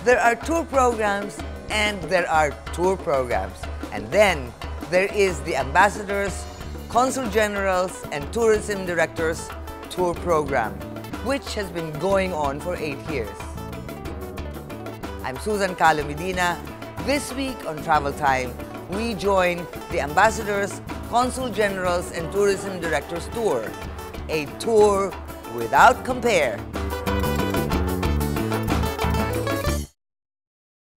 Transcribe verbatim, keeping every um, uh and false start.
There are tour programs and there are tour programs. And then there is the ambassadors, consul generals, and tourism directors tour program, which has been going on for eight years. I'm Calo Medina. This week on Travel Time, we join the ambassadors, consul generals, and tourism directors tour. A tour without compare.